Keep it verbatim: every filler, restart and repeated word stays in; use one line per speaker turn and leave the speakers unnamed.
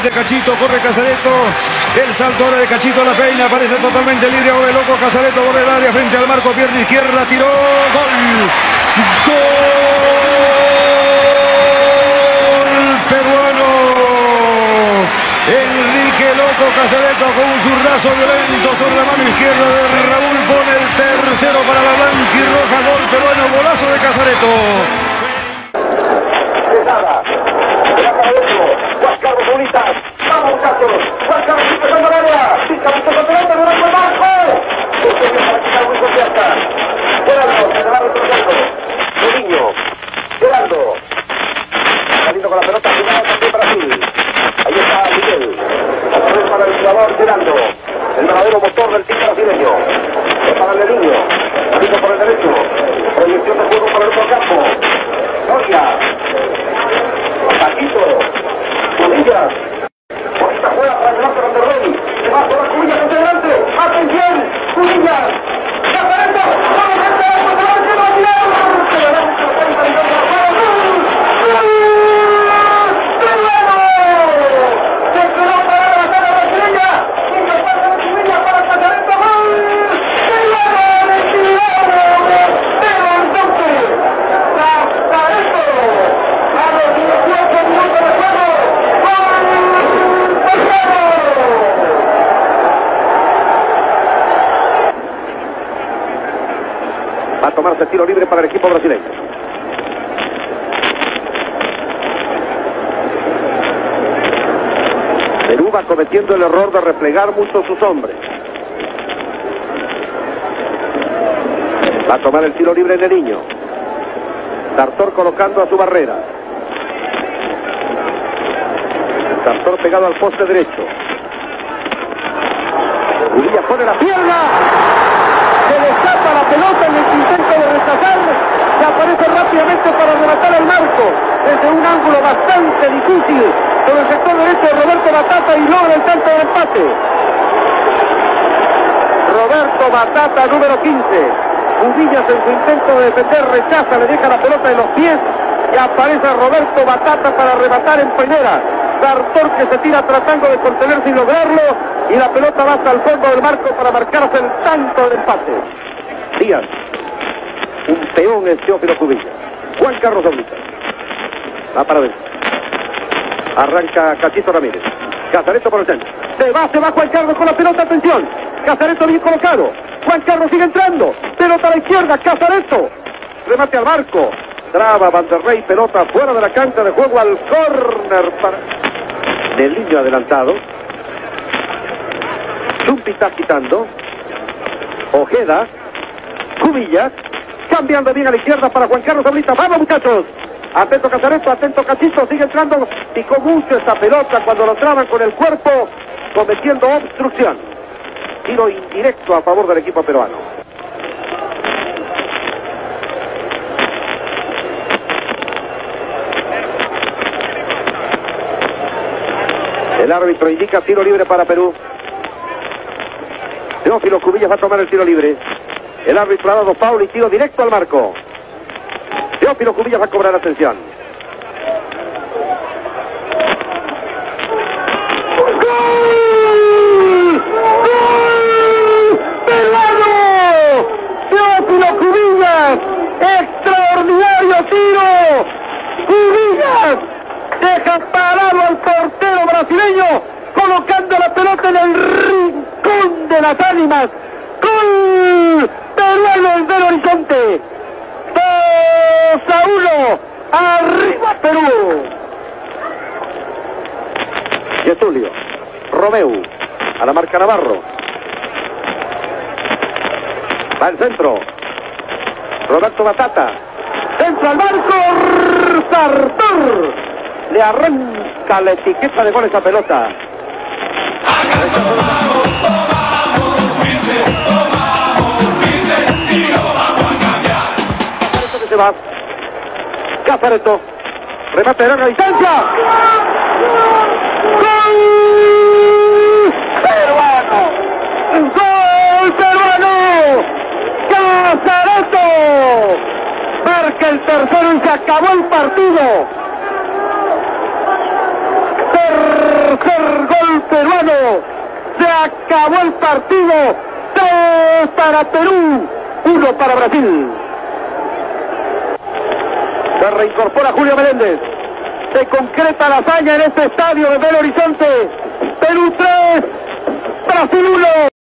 de Cachito, corre Casareto, el salto ahora de Cachito a la peina, aparece totalmente libre, ahora el loco Casareto por el área frente al marco, pierna izquierda, tiró, gol, gol peruano, Enrique Loco Casareto con un zurdazo violento sobre la mano izquierda de Raúl, pone el tercero para la blanquirroja, gol peruano, golazo de Casareto.
Juan Carlos Bonitas, vamos muchachos, Juan Carlos empezando el área, pica un poco pelota, no el marco, este viene para quitar muy confianza, Gerardo, se le va retrocediendo, Mourinho, Gerardo, saliendo con la pelota, jugada también para sí, ahí está Miguel, es para el jugador Gerardo, el verdadero motor del team brasileño, es para el niño, saliendo por el derecho, proyección de juego por el otro campo, Soria, Paquito, Cubillas, Bonita juega para el norte de Rey, se va por la Cubillas hacia adelante, atención, Cubillas, Casareto, vamos a entrar, vamos a entrar, vamos a entrar, se le da un setenta y dos para el gol, se quedó para la cara brasileña, y se pasa de Cubillas para Casareto, gol, se le da el tirado, de Montoque, Casareto, a los dieciocho minutos de juego, va a tomarse tiro libre para el equipo brasileño. Perú va cometiendo el error de replegar mucho sus hombres. Va a tomar el tiro libre de Niño. Sartor colocando a su barrera. Sartor pegado al poste derecho. Uvilla pone la pierna. Se desata la pelota en el intento de rechazar. Se aparece rápidamente para rematar el marco. Desde un ángulo bastante difícil. Con el sector derecho de Roberto Batata y logra el tanto del empate. Roberto Batata, número quince. Uvillas en su intento de defender rechaza, le deja la pelota en los pies. Y aparece Roberto Batata para rematar en primera. Sartor que se tira tratando de contener sin lograrlo, y la pelota va hasta el fondo del marco para marcarse el tanto del empate. Díaz, un peón es Teófilo Cubillas. Juan Carlos Oblitas va para adentro, arranca Cachito Ramírez, Casareto por el centro, se va, se va Juan Carlos con la pelota, atención, Casareto bien colocado, Juan Carlos sigue entrando, pelota a la izquierda, Casareto, remate al marco, traba Vanderlei, pelota fuera de la cancha de juego al córner para del niño adelantado. Zumpi está quitando. Ojeda, Cubillas, cambiando bien a la izquierda para Juan Carlos Oblita. Vamos muchachos, atento Casareto, atento Cachito, sigue entrando, picó mucho esa pelota cuando lo traban con el cuerpo, cometiendo obstrucción. Tiro indirecto a favor del equipo peruano. El árbitro indica tiro libre para Perú. Teófilo Cubillas va a tomar el tiro libre. El árbitro ha dado foul y tiro directo al marco. Teófilo Cubillas va a cobrar atención. ¡Gol! ¡Gol! ¡Peruano! Teófilo Cubillas. ¡Extraordinario tiro! Cubillas deja parado al portero brasileño, colocando la pelota en el rincón de las ánimas. ¡Gol! Peruano en el horizonte. dos a uno. Arriba Perú. Getulio. Romeu. A la marca Navarro. Va al centro. Roberto Batata. Centro al marco. Sartor. Le arranca la etiqueta de gol esa pelota. Se va. Casareto. Remate de larga distancia. ¡Gol! ¡Peruano! ¡Gol peruano! ¡Casareto! Marca el tercero y se acabó el partido. Tercer acabó el partido. Tres para Perú, uno para Brasil. Se reincorpora Julio Meléndez. Se concreta la hazaña en este estadio de Belo Horizonte. Perú tres, Brasil uno.